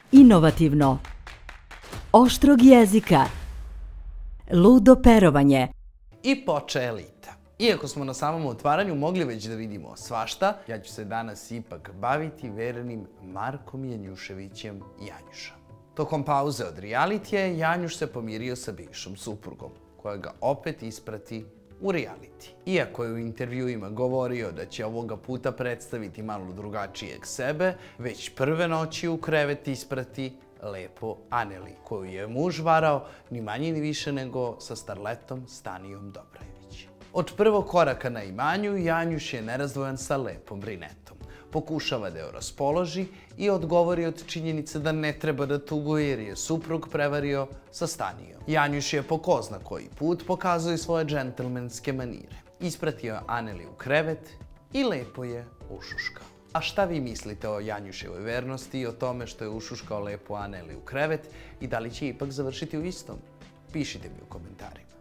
inovativno, oštrog jezika, ludo perovanje. I poče elita. Iako smo na samom otvaranju mogli već da vidimo svašta, ja ću se danas ipak baviti verenim Markom Janjuševićem Janjuša. Tokom pauze od realitija Janjuš se pomirio sa bivšom suprugom, koja ga opet isprati u reality. Iako je u intervjuima govorio da će ovoga puta predstaviti malo drugačijeg sebe, već prve noći u krevet isprati lepo Aneli, koju je muž varao ni manje ni više nego sa starletom Stanijom Dobrajević. Od prvog koraka na imanju Janjuš je nerazdvojan sa lepom brinetom. Pokušava da je raspoloži i odgovori od činjenice da ne treba da tuguje jer je suprug prevario sa Stanijom. Janjuš je po ko zna koji put pokazuje svoje džentlmenske manire. Ispratio je Aneli u krevet i lepo je ušuškao. A šta vi mislite o Janjuševoj vernosti i o tome što je ušuškao lepo Aneli u krevet i da li će ipak završiti u istom? Pišite mi u komentarima.